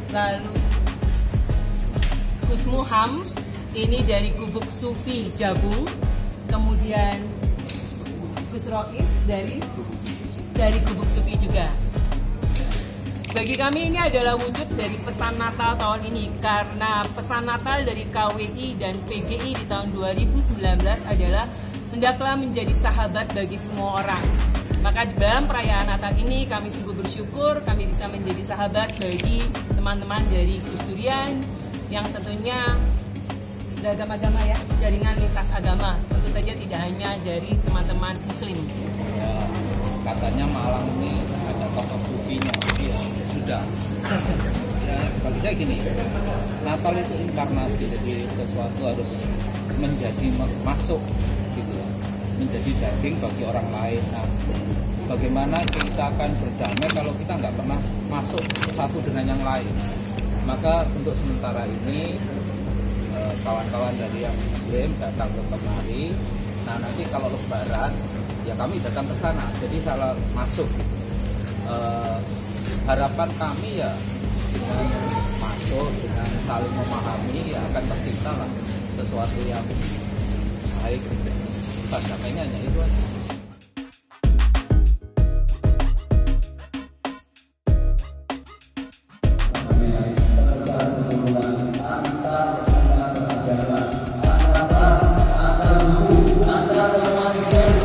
lalu Gus Muham ini dari Gubuk Sufi Jabung, kemudian Gus Rokis dari Gubuk Sufi juga. Bagi kami ini adalah wujud dari pesan Natal tahun ini, karena pesan Natal dari KWI dan PGI di tahun 2019 adalah hendaklah menjadi sahabat bagi semua orang. Maka di dalam perayaan Natal ini kami sungguh bersyukur kami bisa menjadi sahabat bagi teman-teman dari Gus Durian yang tentunya beragama-agama ya, jaringan lintas agama, tentu saja tidak hanya dari teman-teman Muslim. Ya, katanya Malang ini ada tokoh sufinya, ya sudah. Ya, bagi saya gini, Natal itu inkarnasi, jadi sesuatu harus menjadi masuk gitu, menjadi daging bagi orang lain. Nah, bagaimana kita akan berdamai kalau kita nggak pernah masuk satu dengan yang lain? Maka untuk sementara ini kawan-kawan dari yang Muslim datang ke kemari. Nah, nanti kalau Lebaran ya kami datang ke sana, jadi salah masuk gitu. Harapan kami ya dengan masuk, dengan saling memahami ya akan tercipta lah sesuatu yang baik. Damainya hanya itu aja. Antara suku, antara umat Islam